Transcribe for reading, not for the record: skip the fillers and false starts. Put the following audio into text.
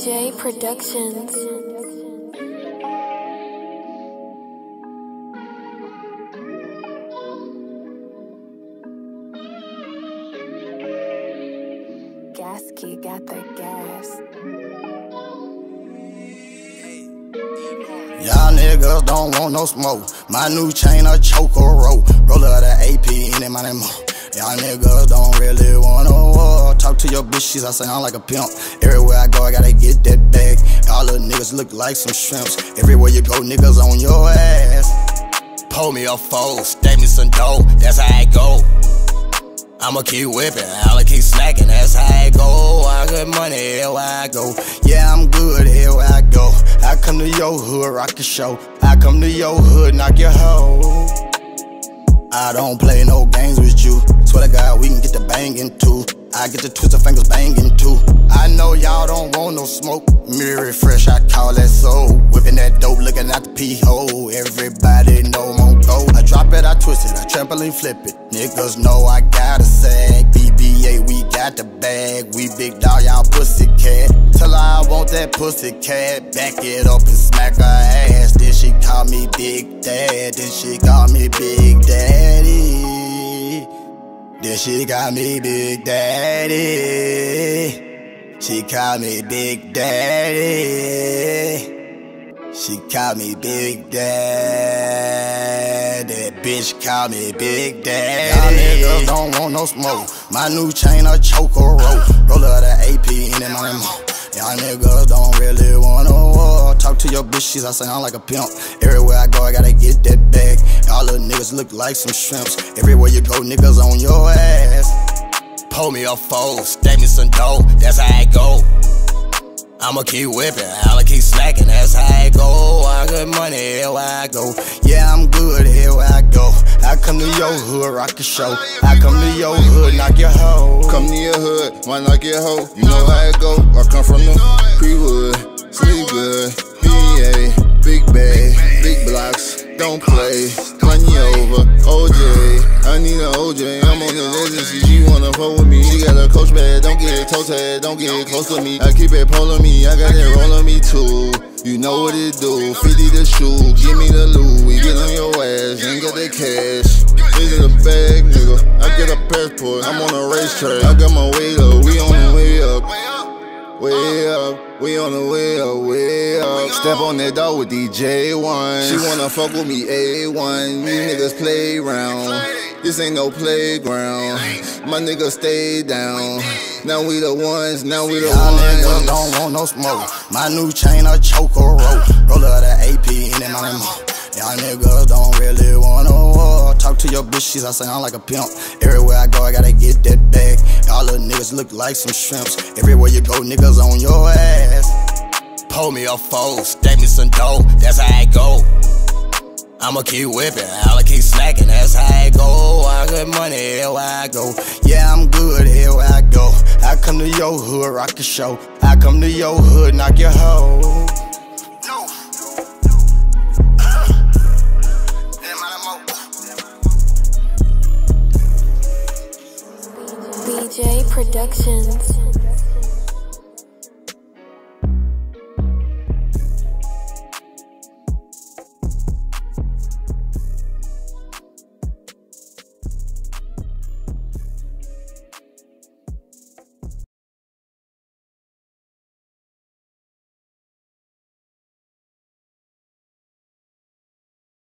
DJ Productions. Gasky got the gas. Y'all niggas don't want no smoke. My new chain a choke or rope. Roll up the AP in it, my name. Y'all niggas don't really wanna war. Talk to your bitch, she's I sound like a pimp. Everywhere I go, I gotta get that bag. All the niggas look like some shrimps. Everywhere you go, niggas on your ass. Pull me a fold, stack me some dough. That's how I go. I'ma keep whipping, I'ma keep snacking, that's how I go. I got money, here where I go. Yeah, I'm good, here where I go. I come to your hood, rock the show. I come to your hood, knock your hoe. I don't play no games with you. Swear to God, we can get the banging too. I get the twisted fingers banging too. I know y'all don't want no smoke. Mirror fresh, I call that soul. Whipping that dope, looking at the P-hole. Everybody know I'm on go. I drop it, I twist it, I trampoline flip it. Niggas know I got a sag. BBA, we got the bag. We big dog, y'all pussy cat. Tell her I want that pussy cat. Back it up and smack her ass. Then she call me Big Dad. Then she call me Big Daddy. Then she call me Big Daddy. She call me Big Daddy. She call me Big Daddy. Bitch call me Big Daddy. Y'all niggas don't want no smoke. My new chain a choke or rope. Roll up the AP in it, my name. Y'all niggas don't really wanna war. Talk to your bitch, she's I sound like a pimp. Everywhere I go, I gotta get that bag. All the niggas look like some shrimps. Everywhere you go, niggas on your ass. Pull me a fold, stack me some dough, that's how I go. I'ma keep whipping, I'ma keep snacking, that's how I go. I got money, here where I go. Yeah, I'm good, here where I go. I come to your hood, rock the show. I come to your hood, knock your hoe. Come to your hood, might knock your hoe. You know how it go, I come from the Creekwood, sleep good, PA, big bag, big blocks, don't play, money over, OJ. I need an OJ, I'm on the agency, she wanna fuck with me. She got a coach bag, don't get toe tag, don't get close to me. I keep it pulling me, I got it rolling me too. You know what it do, 50 the shoe, give me the loot. We get on your ass, ain't got that cash. This is a bag, nigga, I get a passport, I'm on a racetrack. I got my weight up, we on the way up. Way up, we on the way up, way up. Step on that dog with DJ1. She wanna fuck with me, A1. These niggas play round. This ain't no playground. My niggas stay down. Now we the ones, now we the ones. Y'all niggas don't want no smoke. My new chain a choke or rope. Roll up the AP in it, my name. Y'all niggas don't really wanna war. Talk to your bitch, she's I sound like a pimp. Everywhere I go, I gotta get that bag. All the niggas look like some shrimps. Everywhere you go, niggas on your ass. Pull me a fold, stack me some dough, that's how I go. I'ma keep whipping, I'ma keep snacking, that's how I go. I got money, here where I go. Yeah, I'm good, here where I go. I come to your hood, rock the show. I come to your hood, knock your hoe.